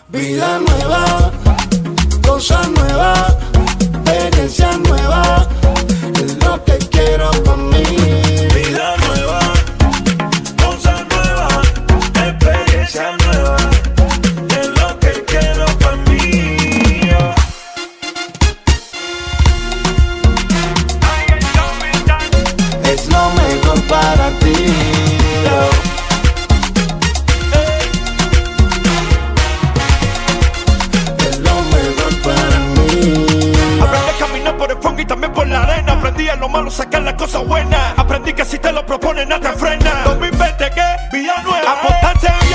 Vida nueva, cosas nuevas, experiencias nuevas, es lo que quiero para mí. Vida nueva, cosas nuevas, experiencias nuevas, es lo que quiero para mí. Es lo mejor para ti. Y también por la arena. Aprendí a lo malo sacar las cosas buenas. Aprendí que si te lo proponen no te frena. 2020 que vida nueva, apostarse